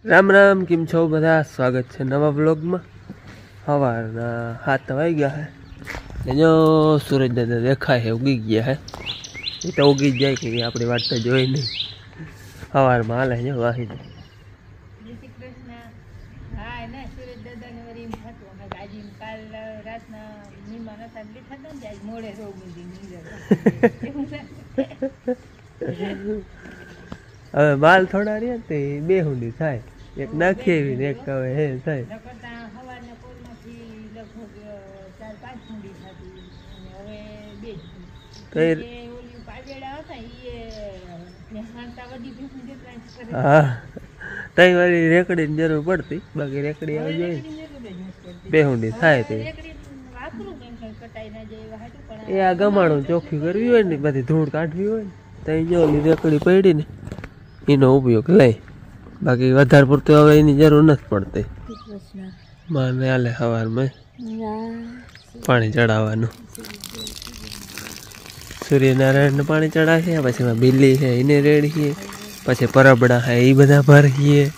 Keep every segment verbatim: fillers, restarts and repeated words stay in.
રામ રામ, કેમ છો બધા? સ્વાગત છે નવા બ્લોગમાં। સવારના સાત વાગ્યા છે ને જો સૂરજ દાદા દેખાય છે, ઉગી ગયા છે। એ તો ઉગી જ જાય કે આપણી વાત તો જોઈ નહીં, સવારમાં હાલે છે વાહી દે। હવે બાલ થોડા રહ્યા તે બે હુંડી થાય, એક નાખી એવી ને એક હવે હે થાય। હા, તઈ વાળી રેકડીની જરૂર પડતી, બાકી રેકડી આવી જાય બે હુંડી થાય તે એ આ ગમાણું ચોખ્ખું કરવી હોય ને, બધી ધૂળ કાઢવી હોય ને તઈ જો રેકડી પડી ને એનો ઉપયોગ લઈ, બાકી વધારે પૂરતું હવે એની જરૂર નથી પડતી। માને હાલે સવારમાં પાણી ચડાવવાનું, સૂર્યનારાયણને પાણી ચડાવીએ, પછી એમાં બિલ્લી છે એને રેડીએ, પછી પરબડા છે એ બધા ભરીએ।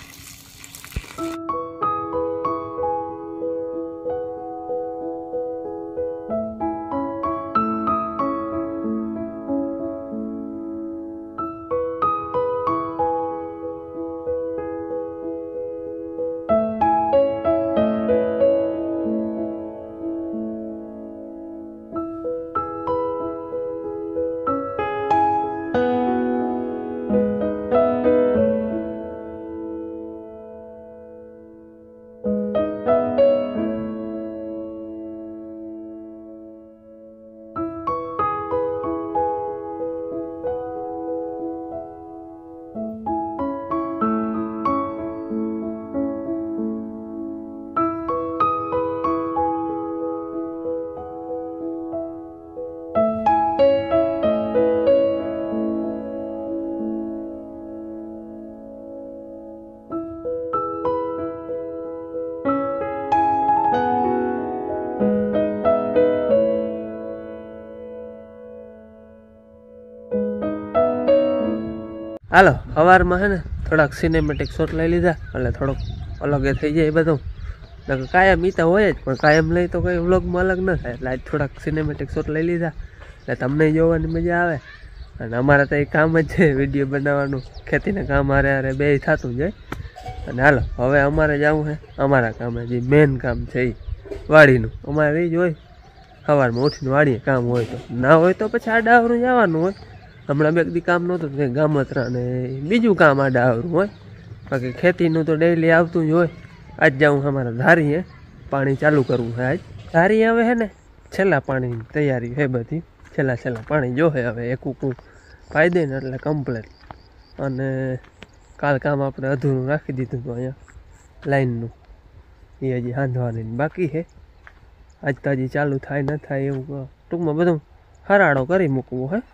હાલો સવારમાં છે ને થોડાક સિનેમેટિક શોટ લઈ લીધા એટલે થોડોક અલગ એ થઈ જાય બધું, એટલે કાયમ ઈતા હોય જ પણ કાયમ લઈ તો કંઈ વ્લોગમાં અલગ ન થાય, એટલે આજ થોડાક સિનેમેટિક શોટ લઈ લીધા એટલે તમને જોવાની મજા આવે। અને અમારે તો એ કામ જ છે વિડીયો બનાવવાનું, ખેતીના કામ હારે હારે બે થતું જાય। અને હાલો હવે અમારે જવું છે અમારા કામે, જે મેન કામ છે એ વાડીનું, અમારે એ જ હોય સવારમાં ઉઠીને વાડીએ કામ હોય તો, ના હોય તો પછી આડાવરું જવાનું હોય। હમણાં બે દી કામ નહોતું કંઈ ગામત્રા ને બીજું કામ આડાવરું હોય, બાકી ખેતીનું તો ડેઈલી આવતું જ હોય। આજ જાઉં અમારા ધારીએ પાણી ચાલુ કરવું છે, આજ ધારી હવે છે ને છેલ્લા પાણીની તૈયારી છે બધી, છેલ્લા છેલ્લા પાણી જોશે હવે એક ઉકું પાઈ દે ને એટલે કમ્પ્લેટ। અને કાલ કામ આપણે અધૂરું રાખી દીધું હતું અહીંયા લાઈનનું, એ હજી હાંધવાની બાકી છે, આજ તો હજી ચાલુ થાય ન થાય એવું ટૂંકમાં બધું હરાડો કરી મૂકવું હે।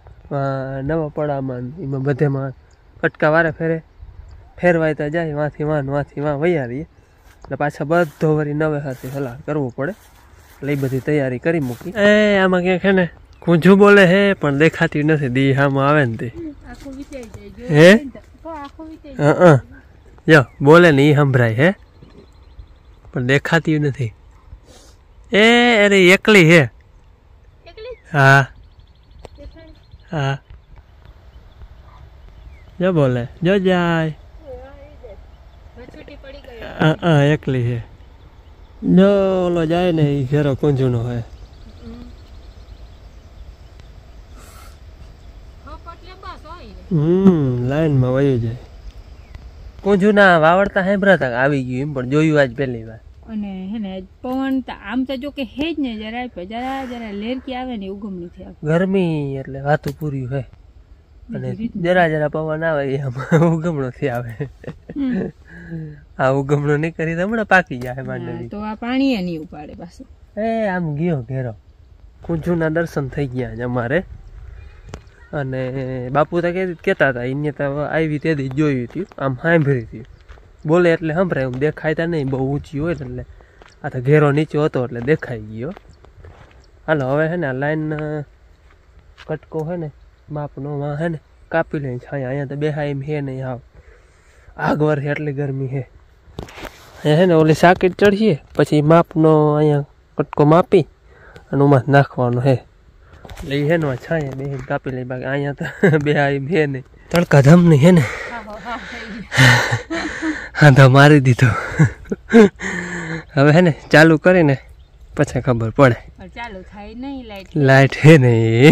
નવા પડામાં એમાં બધેમાં કટકા વારે ફેરે ફેરવાયતા જાય, વાંથી વાન વાંથી વાં વૈયા રહીએ, એટલે પાછા બધો વળી નવે હાથે હલાર કરવું પડે, એટલે એ બધી તૈયારી કરી મૂકી। એ આમાં ક્યાંક છે ને કૂંજું બોલે હે પણ દેખાતી નથી, દી હામાં આવે ને તે હે હા જો બોલે ને એ સંભળાય હે પણ દેખાતી નથી। એ અરે એકલી હે, હા હા જો બોલે જો જાય, હા એકલી છે જો ઓલો જાય ને એ ઘેરો કુંજુનો હોય। હમ લાઈનમાં વયું જાય, કુંજુના વાવડતા સાંભળતા આવી ગયું એમ, પણ જોયું આજ પહેલી વાર। અને હે ને પવન આમ તો જો કે હે જ ને જરા જરા જરા લેરકી આવે ને ઉગમણી થાય, ગરમી એટલે વાતું પૂર્યું હે, અને જરા જરા પવન આવે એમાં ઉગમણો થી આવે। આ ઉગમણો નહીં કરી તો હમણાં પાકી જાય માંડવી, તો આ પાણી એ નહીં ઉપાડે પાછું। એ આમ ગયો ઘેરો, કુંજુના દર્શન થઈ ગયા છે અમારે। અને બાપુ તો કહેતા હતા એને તો આવી તેથી જોયું હતું, આમ સાંભળી હતી, બોલે એટલે સંભળાય, એમ દેખાયતા નહીં, બહુ ઊંચી હોય એટલે આ તો ઘેરો નીચો હતો એટલે દેખાઈ ગયો। હાલો હવે હે ને લાઈન કટકો હે ને માપનો હે ને કાપી લઈ છાયા, અહીંયા તો બેહાય એમ હે નહીં, આવ આગ વરસે એટલી ગરમી છે હે ને ઓલી સાકીટ ચડીએ પછી માપનો અહીંયા કટકો માપી અને ઉમાં નાખવાનો હે એટલે એ હે ને છાંયે બે કાપી લઈ બાકી અહીંયા તો બે આવી બે નહીં તડકા ધમ નહીં હે ને હા તો મારી દીધો હવે હે ને ચાલુ કરીને પછી ખબર પડે ચાલુ થાય નહીં લાઈટ લાઈટ હે નહીં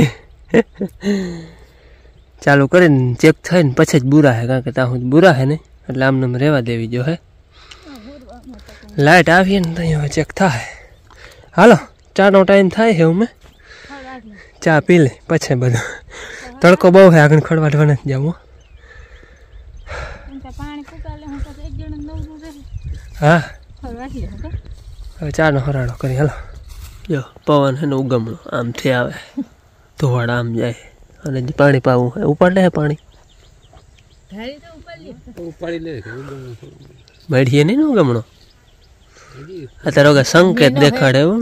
ચાલુ કરીને ચેક થાય ને પછી જ બુરા હે કારણ કે ત્યાં બુરા હે ને એટલે આમને રહેવા દેવી જો હે લાઈટ આવીએ ને તો અહીંયા ચેક થાય હાલો ચાનો ટાઈમ થાય છે અમે ચા પી લે પછી બધું તડકો બહુ હે આગળ ખડવાડવા નથી જવું હા હવે ચાનો હરાડો કરી હાલો જો પવન હે ને ઉગમણો આમથી આવે ધોવાડ આમ જાય અને પાણી પાવું હોય ઉપાડ લે પાણી બેઠીએ નહીં ને ઉગમણો અત્યારે સંકેત દેખાડે એવું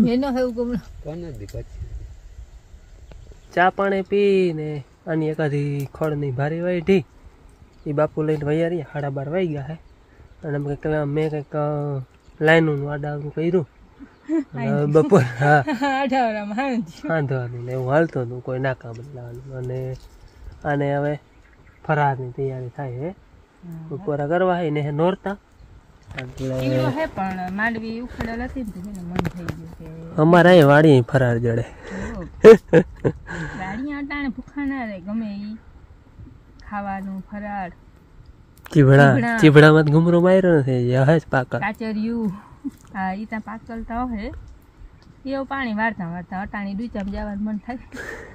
ચા પાણી પીને આની એકાદી ખડની ભારી વાઢી એ બાપુ લઈને વૈયા સાડા બાર વાઈ ગયા હે અને કંઈક મેં કંઈક લાઈનનું આડાનું કર્યું બપોર હા વાંધવાનું ને એવું હાલતું હતું કોઈ ના કામ લાવવાનું અને આને હવે ફરારની તૈયારી થાય હે બપોરા કરવા હે ને હે નોરતા અમારે અહીં વાડી ફરાર જડે ખાવાનું ફરાર ચીભડા ચીભડામાં ઘુમરો માર્યો નથી હે પાકલ કાચરિયું હા ઈ ત્યાં પાકલતા હે એવું પાણી વાળતા વાળતા અટાણી ડૂચામ જવાનું મન થાય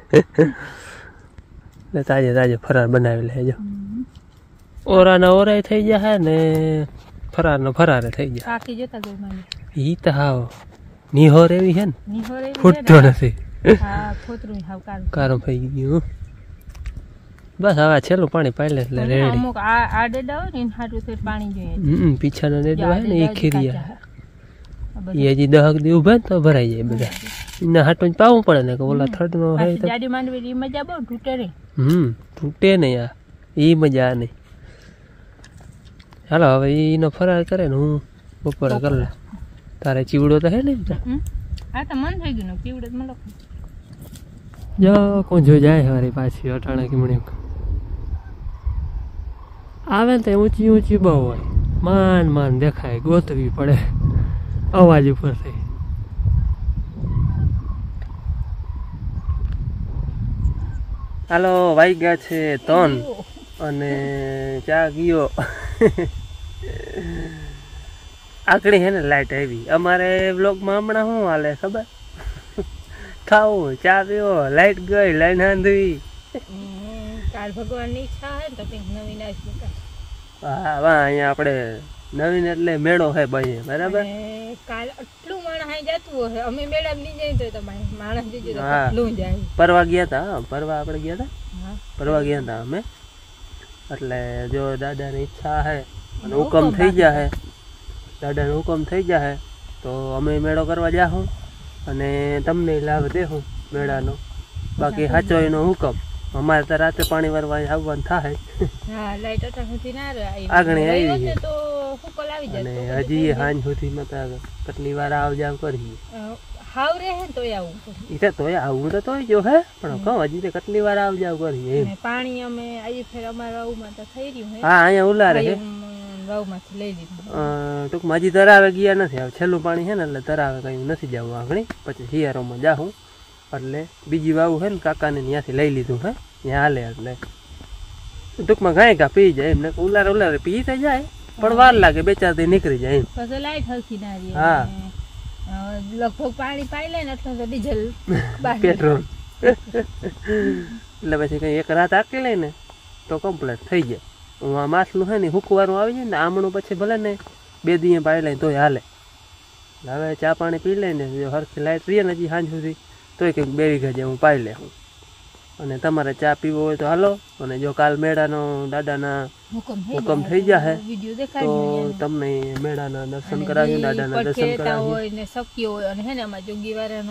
એટલે તાજે તાજે ફરાર બનાવી લેજો ઓરાના ઓરાય થઈ જાય ને ફરાર નો ફરારે થઈ જાય પાકી જતા ગઈ મને ઈ તો હાવ નિહોર એવી છે ને નિહોર એવી ફૂટતો નથી હા ફોતરું હાવ કારું કારું થઈ ગયું બસ હવે છેલ્લું પાણી પાઈ એટલે રેડી અમુક આ આ ડેડા હોય ને એના હાટું તો પાણી જોઈએ હમ પીછાના ડેડા હોય ને એ ખીરિયા એ હજી દહક દી ઉભા ને તો ભરાઈ જાય બધા એના હાટું જ પાવું પડે ને કે ઓલા થર્ડ નો હોય તો જાડી માંડવી મજા બહુ તૂટે રે હમ તૂટે ને યાર એ મજા નહીં હાલો હવે એનો ફરાર કરે ને હું બપોરે કરી લે તારે ચીવડો તો હે ને હા તો મન થઈ ગયું ને ચીવડો જ મળો જો કોણ જો જાય મારી પાછી અટાણા કિમણી આવે ને તો ઊંચી ઊંચી બહુ હોય માન માન દેખાય ગોતવી પડે અવાજ ઉપરથી હાલો વાઈ ગયા છે ત્રણ અને ચા ગયો આકડી હે ને લાઈટ આવી અમારે બ્લોગમાં હમણાં શું હાલે ખબર ખાવું ચા પીવો લાઈટ ગઈ લાઈન આંધી કાલ ભગવાનની ઈચ્છા હે તો કંઈક નવીન આવી હા વાહ અહીંયા આપણે નવીન એટલે મેળો હે ભાઈ બરાબર કાલ આટલું માણસ અહીં જતું હશે અમે મેળા નહીં જાય તો તમારે માણસ જજો તો આટલું જાય પરવા ગયા હતા હા પરવા આપણે ગયા હતા પરવા ગયા હતા અમે એટલે જો દાદાની ઈચ્છા હે અને હુકમ થઈ જાય દાદાનો હુકમ થઈ જાય તો અમે મેળો કરવા જાહું અને તમને લાભ દેહું મેળાનો બાકી સાચો એનો હુકમ અમારે તો રાતે પાણી વારવા આવવાનું થાય આગળ આવી તો હુકલ આવી જાય અને હજી સાંજ સુધીમાં કેટલી વાર આવ જાવ કરીએ હાવ રહે તો આવું ઈ તો તોય આવું તો તોય જો હે પણ કહું હજી તો કેટલી વાર આવ જાવ કરીએ પાણી અમે આજે ફેર અમારા વાવમાં તો થઈ રહ્યું હે હા અહીંયા ઉલારે છે વાવમાંથી લઈ લીધું ટૂંકમાં હજી તરાવે ગયા નથી હવે છેલ્લું પાણી છે ને એટલે તરાવે કઈ નથી જવું આગળ પછી શિયાળોમાં જાઉં એટલે બીજી વાવ છે ને કાકાને ત્યાંથી લઈ લીધું હે ત્યાં હાલે એટલે ટૂંકમાં ગાય ગા પી જાય એમને ઉલારે ઉલારે પી તો જાય પણ વાર લાગે બે ચાર દી નીકળી જાય પછી લાઈટ હલકી ના રહે હા લગભગ પાણી પાઈ લે ને એટલે તો ડીઝલ પેટ્રોલ એટલે પછી કઈ એક રાત આકી લે ને તો કમ્પ્લીટ થઈ જાય હું આ માછલું છે ને હુકવારું આવી જાય ને આમણું પછી ભલે ને બે દી પાઈ લે તોય હાલે હવે ચા પાણી પી લે ને હરખી લાઈટ રહીએ ને હજી સાંજ સુધી તોય કંઈક બે વીઘા જેવું પાઈ લે હું અને તમારે ચા પીવો હોય તો હાલો અને જો કાલ મેળાનો દાદાના હુકમ થઈ જાય તો તમને મેળાના દર્શન કરાવ્યું દાદાના દર્શન કરાવ્યું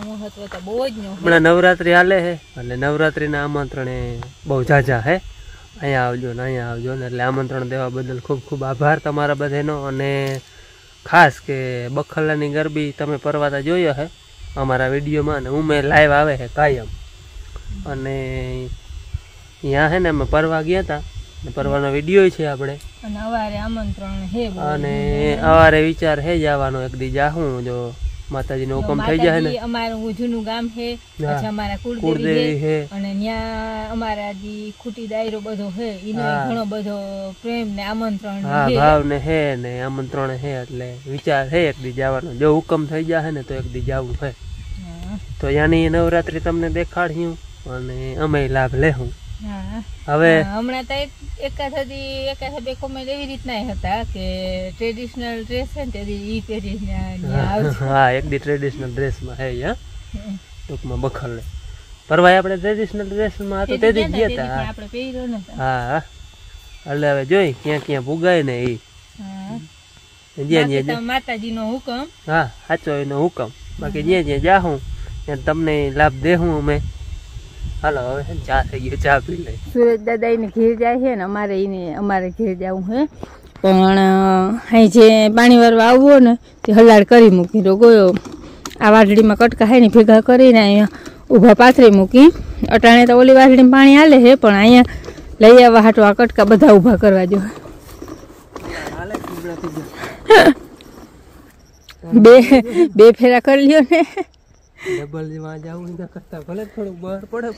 હમણાં નવરાત્રી હાલે છે એટલે નવરાત્રીના આમંત્રણે બહુ ઝાઝા હે અહીંયા આવજો ને અહીંયા આવજો ને, એટલે આમંત્રણ દેવા બદલ ખૂબ ખૂબ આભાર તમારા બધાનો. અને ખાસ કે બખલાની ગરબી તમે પરવાતા જોયો હે અમારા વિડીયોમાં, અને ઉમે લાઈવ આવે છે કાયમ. અને ત્યાં હે ને અમે પરવા ગયા હતા, પરવાનો વિડીયો છે આપણે, અને અવારે આમંત્રણ હે, અને અવારે વિચાર હે જવાનો એક દી જાહું જો માતાજીનો હુકમ થઈ જાય ને. અમારું જૂનું ગામ છે, પછી અમારા કુળદેવી છે, અને ત્યાં અમારા જે ખૂટી દાયરો બધો છે, એને ઘણો બધો પ્રેમ ને આમંત્રણ હા ભાવ ને હે ને આમંત્રણ હે, એટલે વિચાર હે એક દી જવાનો. જો હુકમ થઈ જાય ને તો એક દી જવું છે. તો ત્યાંની નવરાત્રી તમને દેખાડ્યું અને અમે લાભ લેવું. હવે હમણાં તો એકાથી એકાથી બે કોમેન્ટ એવી રીતના હતા કે ટ્રેડિશનલ ડ્રેસ છે ને તેથી ઈ પહેરીને હા એક દી ટ્રેડિશનલ ડ્રેસમાં હે યા ટૂંકમાં બખલે પરવાય આપણે ટ્રેડિશનલ ડ્રેસમાં હતો તે દી ગયા હતા આપણે પહેર્યો ને. હા એટલે હવે જોઈ ક્યાં ક્યાં પુગાય ને ઈ જ્યાં જ્યાં માતાજીનો હુકમ. હા સાચો એનો હુકમ. બાકી જ્યાં જ્યાં જાહું ત્યાં તમને લાભ દેહું અમે. હાલો હવે ચા થઈ ગયો, ચા પી લઈ. સુરજ દાદા એને ઘેર જાય છે ને અમારે એને અમારે ઘેર જવું છે, પણ અહીં જે પાણી વાળવા આવવો ને તે હલાડ કરી મૂકી તો ગયો. આ વાટડીમાં કટકા છે ને ભેગા કરીને અહીંયા ઊભા પાથરી મૂકી. અટાણે તો ઓલી વાટડીમાં પાણી હાલે છે, પણ અહીંયા લઈ આવવા હાટો આ કટકા બધા ઊભા કરવા જો. બે બે ફેરા કરી લ્યો ને. ડબલ માં જાવું ના કરતા ભલે થોડુંક બહાર પડે.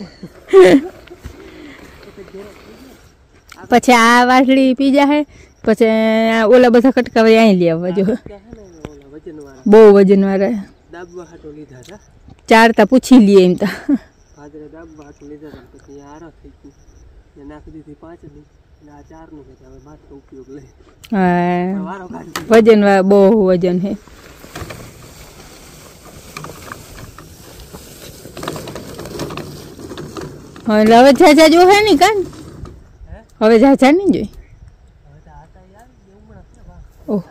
પછી આ વાટડી પી જાય, પછી ઓલા બધા કટકા અહીં લઈ આવવા જો. બહુ વજન વાળા દાબવા હાટો લીધા હતા, ચાર તા પૂછી લઈએ એમ તા ફાદરે દાબવા હાટો લીધા હતા. પછી આરા થઈ ગયું નાખી દીધી પાંચ ની, આ ચાર નું છે. હવે માથે ઉપયોગ લઈ હા વજન વાળા બહુ વજન છે. હવે ઝાઝા જો હે ને કાન, હવે ઝાઝા નહીં જોઈ. ઓહ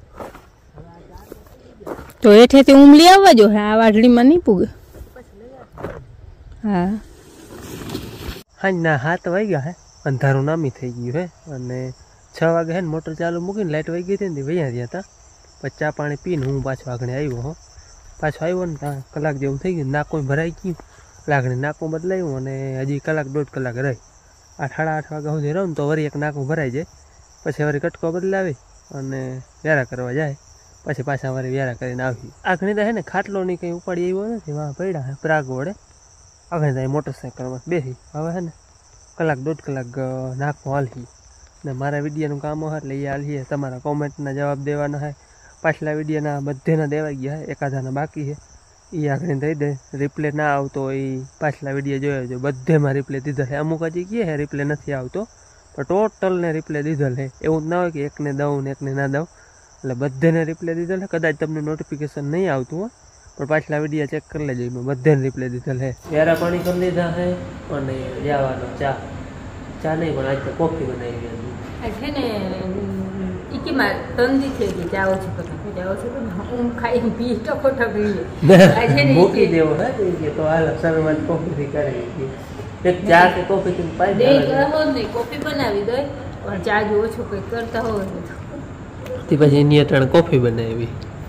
તો હેઠેથી ઉમલી આવવા જો હે, આ વાટડીમાં નહીં પૂગે. હા હા ના હાથ વાગ્યા હે, અંધારું નામી થઈ ગયું હે. અને છ વાગે હે ને મોટર ચાલુ મૂકીને લાઇટ વાગી હતી ને વૈયા ગયા હતા. પછી ચા પાણી પીને હું પાછો આગળ આવ્યો. હો પાછો આવ્યો ને ત્યાં કલાક જેવું થઈ ગયું, નાકો ભરાઈ ગયું. લાગણી નાકું બદલાયું અને હજી કલાક દોઢ કલાક રહી. આઠ સાડા આઠ વાગ્યા સુધી રહું ને તો વળી એક નાકું ભરાઈ જાય. પછી વળી કટકો બદલાવી અને વ્યારા કરવા જાય. પછી પાછા વળી વ્યારા કરીને આવી. આગળ તો હે ને ખાટલોની કંઈ ઉપાડી આવ્યો નથી, વાં પડ્યા હે પ્રાગ વડે. આગળ ત્યાં મોટરસાઇકલમાં બેસી હવે હે ને કલાક દોઢ કલાક નાકું હાલી. ને મારા વિડીયોનું કામ હોય એટલે એ હાલીએ. તમારા કોમેન્ટના જવાબ દેવાના હોય. પાછલા વિડીયોના બધેના દેવાઈ ગયા હોય, એકાદાના બાકી છે. એ આગળ દઈ દે. રિપ્લે ના આવતો એ પાછલા વિડીયો જોયો જો બધેમાં રિપ્લે દીધેલ છે. અમુક હજી કહે છે રિપ્લે નથી આવતો, પણ ટોટલને રિપ્લે દીધેલ છે. એવું જ ના હોય કે એકને દઉં ને એકને ના દઉં. એટલે બધેને રિપ્લે દીધેલ છે. કદાચ તમને નોટિફિકેશન નહીં આવતું હોય, પણ પાછલા વિડીયો ચેક કરી લેજો, મેં બધેને રિપ્લે દીધેલ છે. વ્યારા પાણી કરી લીધા છે અને જવાનો ચા ચા નહીં પણ આજ તો કોફી બનાવી ગયા છે ને. ઈકીમાં તંદી થઈ ગઈ, જાઓ છો બધા જાઓ છો ઊંઘ ખાઈ પી ટકો ટકીએ મૂકી દેવો હે કે તો હાલ શરૂઆત કોફી કરી એક ચા કે કોફી થી પાઈ દે કરો ને કોફી બનાવી દો, પણ ચા જો ઓછો કંઈક કરતા હોય તે પછી એની અટાણે કોફી બનાવી.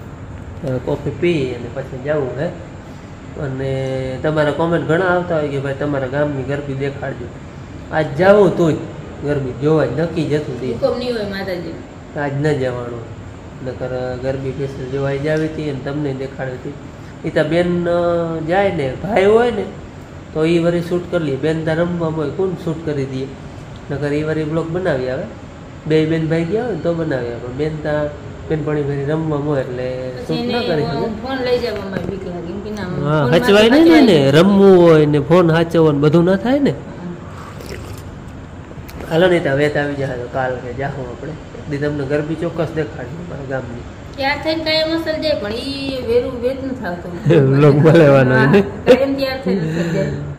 કોફી પી અને પછી જવું હે. અને તમારા કોમેન્ટ ઘણા આવતા હોય કે ભાઈ તમારા ગામની ગરબી દેખાડજો. આજ જાવું તો જ ગરબી જોવા જ નક્કી જતું દે હુકમ નહીં હોય માતાજી, આજ ન જવાનું. નકર ગરબી સ્પેશિયલ જોવાઈ જ આવી હતી અને તમને દેખાડી હતી. એ તો બેન જાય ને ભાઈ હોય ને તો એ વળી શૂટ કરી લઈએ. બેન ત્યાં રમવા હોય કોણ શૂટ કરી દઈએ. નકર એ વળી બ્લોગ બનાવી આવે. બે બેન ભાઈ ગયા હોય ને તો બનાવી આવે. બેન ત્યાં બેનપણી ફરી રમવા હોય એટલે શૂટ ના કરી શકે. ફોન લઈ જવામાં બીક લાગે કે ના. હા હચવાય નહીં ને, રમવું હોય ને ફોન હાચવવાનું બધું ના થાય ને. હાલો નહીં ત્યાં વેત આવી જાય તો કાલ કે જાહું આપણે દી તમને ગરબી ચોક્કસ દેખાડી મારા ગામની. ત્યાર થઈને કાયમ અસર જાય, પણ એ વેરું વેત ન થતું લોક બોલાવવાનો કાયમ ત્યાર થઈને જાય.